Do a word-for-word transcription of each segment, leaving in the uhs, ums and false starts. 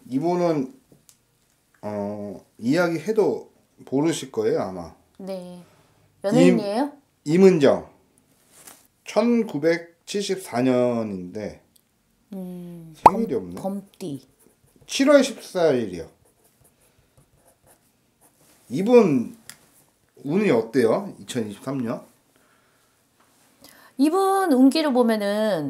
이분은 어 이야기 해도 모르실 거예요 아마. 네. 연예인이에요? 임, 임은정. 천구백칠십사 년인데 음, 생일이 범, 없네. 범띠. 칠월 십사일이요. 이분 운이 어때요? 이천이십삼 년? 이분 운기를 보면은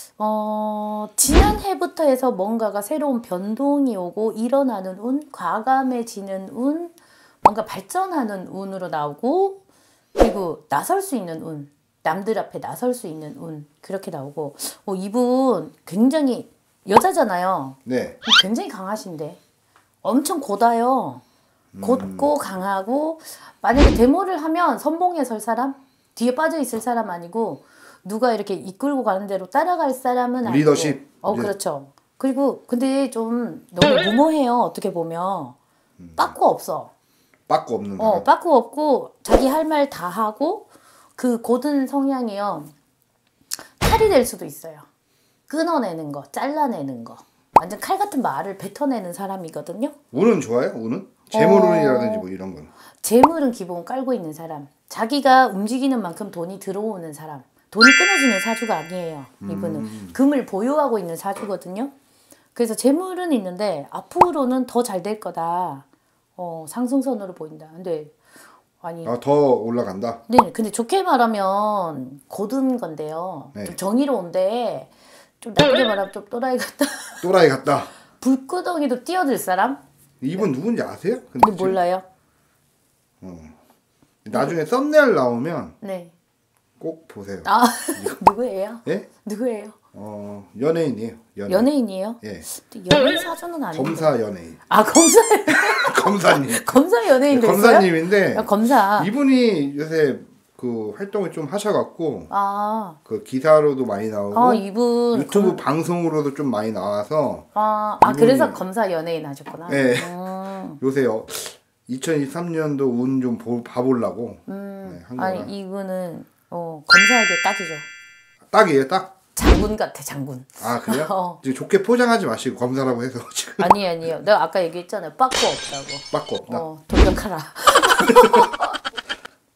어, 지난해부터 해서 뭔가가 새로운 변동이 오고 일어나는 운, 과감해지는 운, 뭔가 발전하는 운으로 나오고, 그리고 나설 수 있는 운, 남들 앞에 나설 수 있는 운, 그렇게 나오고. 어, 이분 굉장히 여자잖아요. 네. 굉장히 강하신데 엄청 곧아요. 곧고 음. 강하고, 만약에 데모를 하면 선봉에 설 사람, 뒤에 빠져 있을 사람 아니고 누가 이렇게 이끌고 가는 대로 따라갈 사람은 아니고. 리더십. 어, 네. 그렇죠. 그리고 근데 좀 너무 무모해요. 어떻게 보면 음. 빠꾸 없어. 빠꾸 없는 사람. 어, 빠꾸 없고 자기 할 말 다 하고, 그 고든 성향이요. 칼이 될 수도 있어요. 끊어내는 거, 잘라내는 거. 완전 칼 같은 말을 뱉어내는 사람이거든요. 운은 좋아요? 운은? 재물운이라든지 뭐 이런 건. 재물은 기본 깔고 있는 사람. 자기가 움직이는 만큼 돈이 들어오는 사람. 돈이 끊어지는 사주가 아니에요. 이분은. 음. 금을 보유하고 있는 사주거든요. 그래서 재물은 있는데 앞으로는 더 잘 될 거다. 어, 상승선으로 보인다. 근데 아니. 아, 더 올라간다? 네. 근데 좋게 말하면 고든 건데요. 네. 좀 정의로운데 좀 나쁘게 말하면 좀 또라이 같다. 또라이 같다. 불구덩이도 뛰어들 사람? 이분 누군지 아세요? 근데, 근데 몰라요. 어. 나중에 썸네일 나오면 네. 꼭 보세요. 아, 누구예요? 예? 누구예요? 어, 연예인이에요. 연예인. 연예인이에요? 예. 연예인 사주는 아닌데. 검사 연예인. 아, 검사. 검사님. 검사 연예인도 있어요? 검사님인데. 야, 검사. 이분이 요새 그 활동을 좀 하셔갖고. 아. 그 기사로도 많이 나오고. 아, 이분. 유튜브 검... 방송으로도 좀 많이 나와서. 아, 아 그래서 검사 연예인 하셨구나. 네. 음. 요새 이천이십삼 년도 운 좀 봐보려고. 음. 네, 한 아니, 이분은 어, 검사에게 딱이죠. 딱이에요, 딱? 장군 같아, 장군. 아, 그래요? 어. 좋게 포장하지 마시고 검사라고 해서 지금. 아니, 아니요. 내가 아까 얘기했잖아요. 빠꾸 없다고. 빠꾸 없다. 어, 돌격하라.